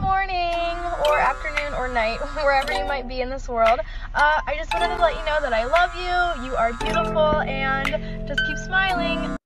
morning or afternoon or night, wherever you might be in this world. I just wanted to let you know that I love you, you are beautiful, and just keep smiling.